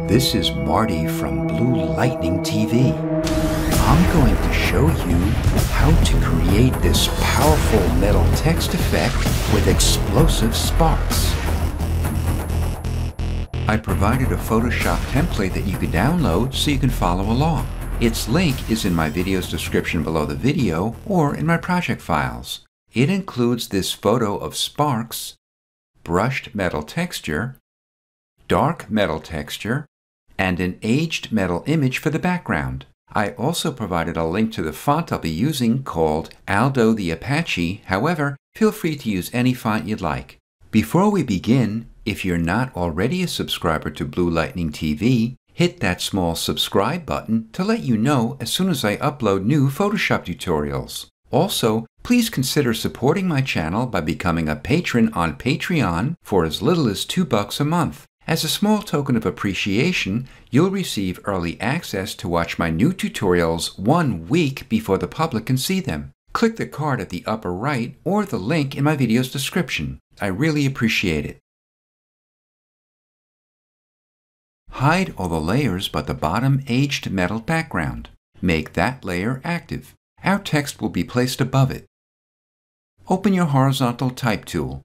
This is Marty from Blue Lightning TV. I'm going to show you how to create this powerful metal text effect with explosive sparks. I provided a Photoshop template that you can download so you can follow along. Its link is in my video's description below the video or in my project files. It includes this photo of sparks, brushed metal texture, dark metal texture, and an aged metal image for the background. I also provided a link to the font I'll be using called Aldo the Apache. However, feel free to use any font you'd like. Before we begin, if you're not already a subscriber to Blue Lightning TV, hit that small subscribe button to let you know as soon as I upload new Photoshop tutorials. Also, please consider supporting my channel by becoming a patron on Patreon for as little as $2 a month. As a small token of appreciation, you'll receive early access to watch my new tutorials 1 week before the public can see them. Click the card at the upper right or the link in my video's description. I really appreciate it. Hide all the layers but the bottom aged metal background. Make that layer active. Our text will be placed above it. Open your horizontal type tool.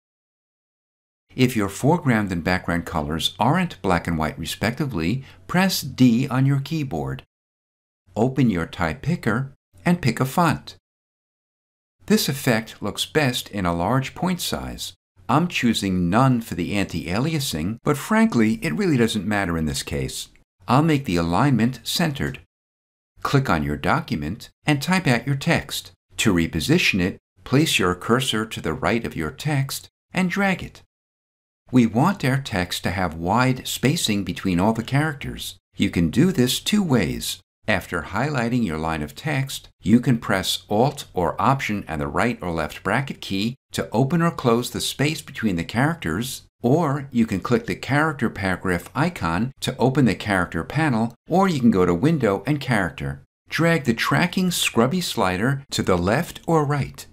If your foreground and background colors aren't black and white respectively, press D on your keyboard. Open your type picker and pick a font. This effect looks best in a large point size. I'm choosing none for the anti-aliasing, but frankly, it really doesn't matter in this case. I'll make the alignment centered. Click on your document and type out your text. To reposition it, place your cursor to the right of your text and drag it. We want our text to have wide spacing between all the characters. You can do this 2 ways. After highlighting your line of text, you can press Alt or Option and the right or left bracket key to open or close the space between the characters, or you can click the character paragraph icon to open the character panel, or you can go to Window and Character. Drag the tracking scrubby slider to the left or right.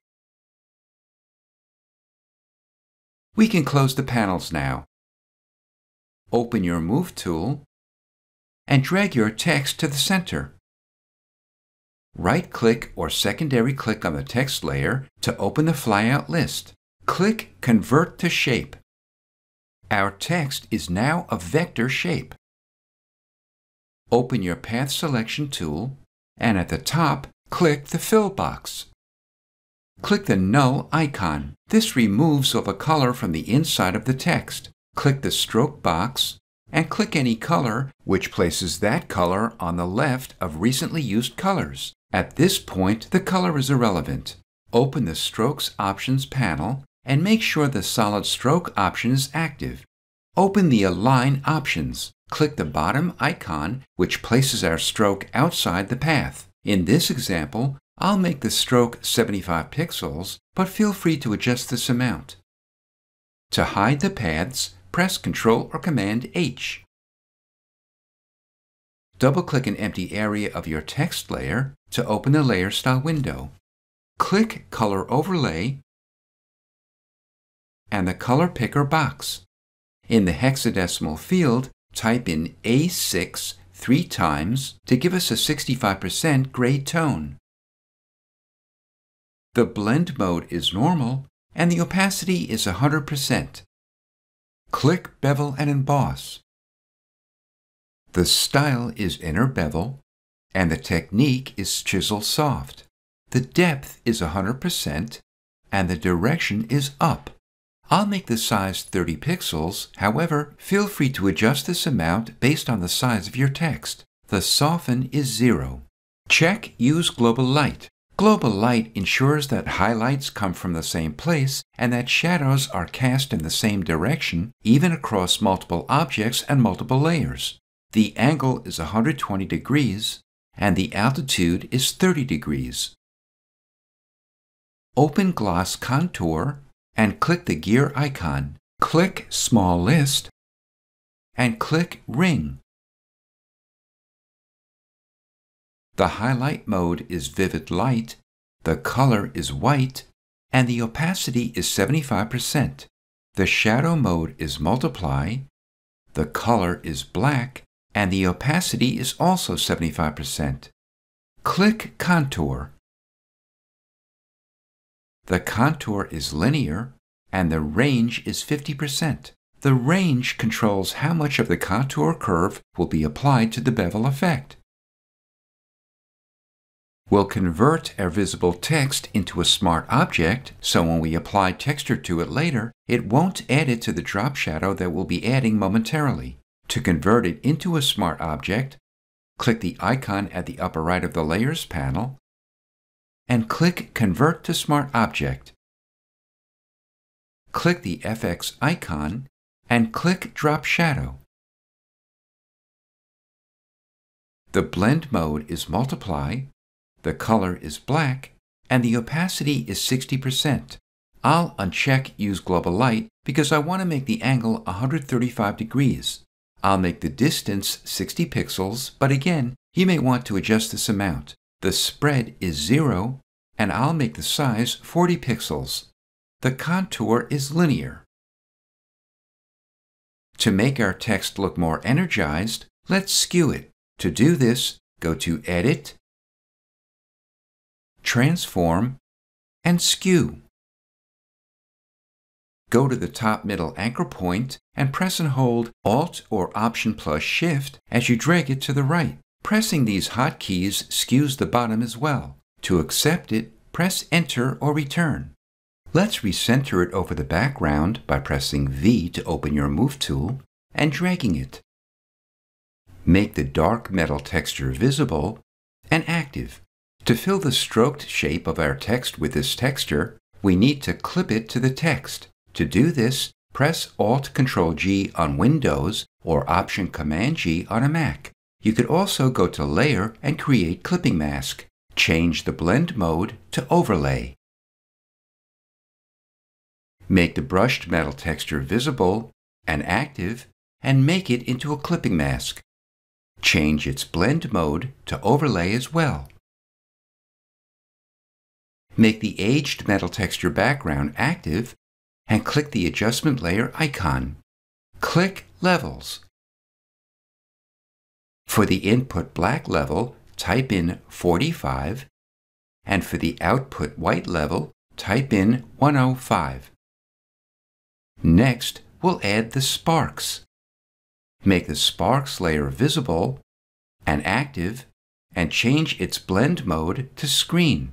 We can close the panels now. Open your Move tool and drag your text to the center. Right-click or secondary click on the text layer to open the flyout list. Click Convert to Shape. Our text is now a vector shape. Open your Path Selection tool and at the top, click the Fill box. Click the Null icon. This removes all the color from the inside of the text. Click the Stroke box and click any color, which places that color on the left of recently used colors. At this point, the color is irrelevant. Open the Strokes Options panel and make sure the Solid Stroke option is active. Open the Align options. Click the bottom icon, which places our stroke outside the path. In this example, I'll make the stroke 75 pixels, but feel free to adjust this amount. To hide the paths, press Ctrl or Command H. Double-click an empty area of your text layer to open the Layer Style window. Click Color Overlay and the Color Picker box. In the hexadecimal field, type in A6 3 times to give us a 65% gray tone. The blend mode is normal and the opacity is 100%. Click Bevel and Emboss. The style is Inner Bevel and the technique is Chisel Soft. The depth is 100% and the direction is up. I'll make the size 30 pixels, however, feel free to adjust this amount based on the size of your text. The soften is 0. Check Use Global Light. Global light ensures that highlights come from the same place and that shadows are cast in the same direction, even across multiple objects and multiple layers. The angle is 120 degrees and the altitude is 30 degrees. Open Gloss Contour and click the gear icon. Click Small List and click Ring. The highlight mode is Vivid Light, the color is white, and the opacity is 75%. The shadow mode is Multiply, The color is black, and the opacity is also 75%. Click Contour. The contour is linear, and the range is 50%. The range controls how much of the contour curve will be applied to the bevel effect. We'll convert our visible text into a smart object, so when we apply texture to it later, it won't add it to the drop shadow that we'll be adding momentarily. To convert it into a smart object, click the icon at the upper right of the Layers panel, and click Convert to Smart Object. Click the FX icon and click Drop Shadow. The blend mode is Multiply, the color is black, and the opacity is 60%. I'll uncheck Use Global Light because I want to make the angle 135 degrees. I'll make the distance 60 pixels, but again, you may want to adjust this amount. The spread is 0, and I'll make the size 40 pixels. The contour is linear. To make our text look more energized, let's skew it. To do this, go to Edit, Transform, and Skew. Go to the top middle anchor point and press and hold Alt or Option plus Shift as you drag it to the right. Pressing these hotkeys skews the bottom as well. To accept it, press Enter or Return. Let's recenter it over the background by pressing V to open your Move tool and dragging it. Make the dark metal texture visible and active. To fill the stroked shape of our text with this texture, we need to clip it to the text. To do this, press Alt-Control-G on Windows or Option-Command-G on a Mac. You could also go to Layer and create Clipping Mask. Change the blend mode to Overlay. Make the brushed metal texture visible and active and make it into a clipping mask. Change its blend mode to Overlay as well. Make the aged metal texture background active and click the adjustment layer icon. Click Levels. For the input black level, type in 45, and for the output white level, type in 105. Next, we'll add the sparks. Make the sparks layer visible and active and change its blend mode to Screen.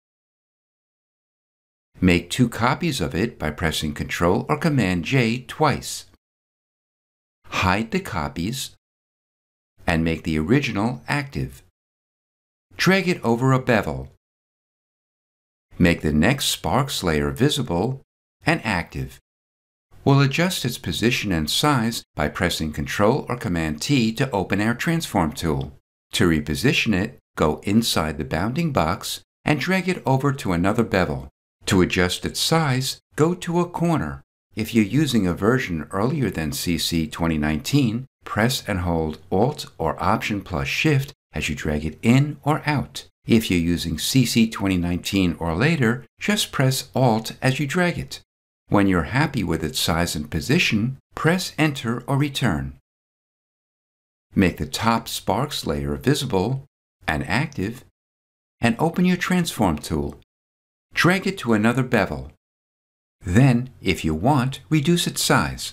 Make 2 copies of it by pressing Ctrl or Command-J twice. Hide the copies and make the original active. Drag it over a bevel. Make the next sparks layer visible and active. We'll adjust its position and size by pressing Ctrl or Command-T to open our Transform tool. To reposition it, go inside the bounding box and drag it over to another bevel. To adjust its size, go to a corner. If you're using a version earlier than CC 2019, press and hold Alt or Option plus Shift as you drag it in or out. If you're using CC 2019 or later, just press Alt as you drag it. When you're happy with its size and position, press Enter or Return. Make the top sparks layer visible and active, and open your Transform tool. Drag it to another bevel. Then, if you want, reduce its size.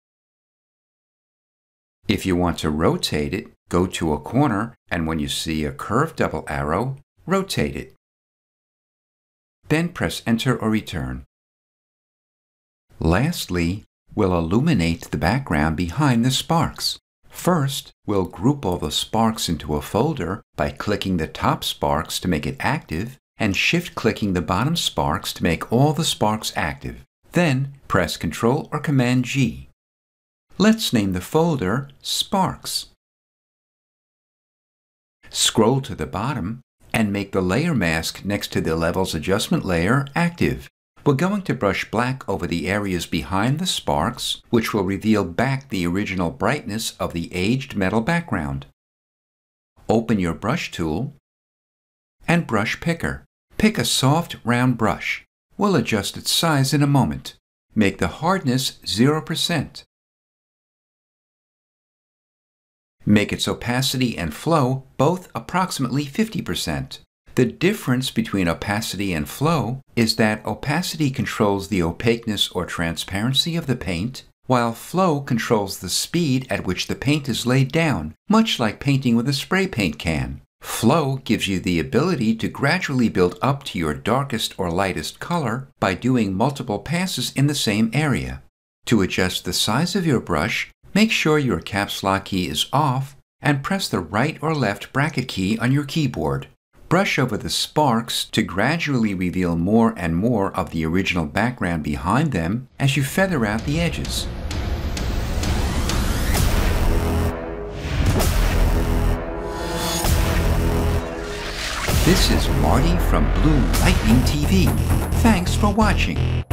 If you want to rotate it, go to a corner, and when you see a curved double arrow, rotate it. Then press Enter or Return. Lastly, we'll illuminate the background behind the sparks. First, we'll group all the sparks into a folder by clicking the top sparks to make it active and shift-clicking the bottom sparks to make all the sparks active. Then, press Ctrl or Command-G. Let's name the folder Sparks. Scroll to the bottom and make the layer mask next to the Levels Adjustment layer active. We're going to brush black over the areas behind the sparks, which will reveal back the original brightness of the aged metal background. Open your brush tool and brush picker. Pick a soft, round brush. We'll adjust its size in a moment. Make the hardness 0%. Make its opacity and flow both approximately 50%. The difference between opacity and flow is that opacity controls the opaqueness or transparency of the paint, while flow controls the speed at which the paint is laid down, much like painting with a spray paint can. Flow gives you the ability to gradually build up to your darkest or lightest color by doing multiple passes in the same area. To adjust the size of your brush, make sure your caps lock key is off and press the right or left bracket key on your keyboard. Brush over the sparks to gradually reveal more and more of the original background behind them as you feather out the edges. This is Marty from Blue Lightning TV. Thanks for watching.